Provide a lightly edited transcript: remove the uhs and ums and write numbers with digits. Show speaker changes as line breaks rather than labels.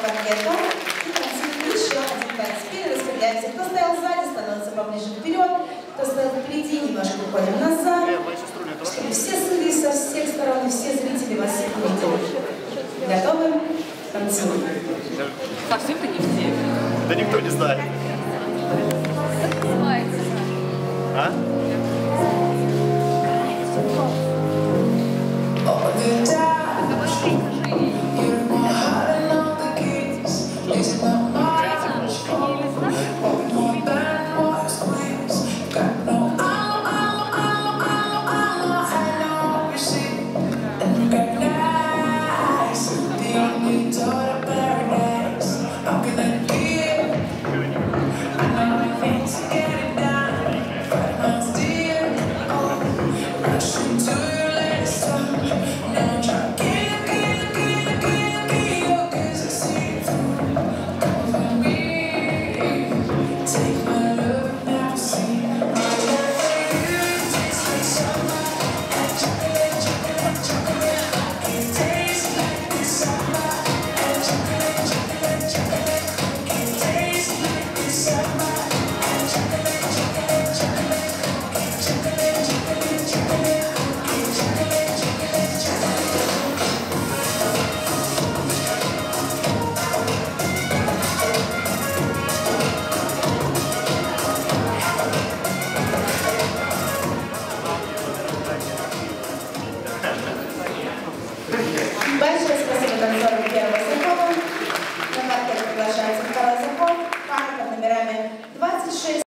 банкета и танцуем еще один танец. Теперь распределяемся. Кто стоял сзади, становится поближе вперед. Кто стоял впереди, немножко уходим назад. Чтобы все слыли со всех сторон и все зрители вас видели. Готовы? Танцуем.
Совсем-то не все.
Да никто не знает. А?
Большое спасибо танцорам первого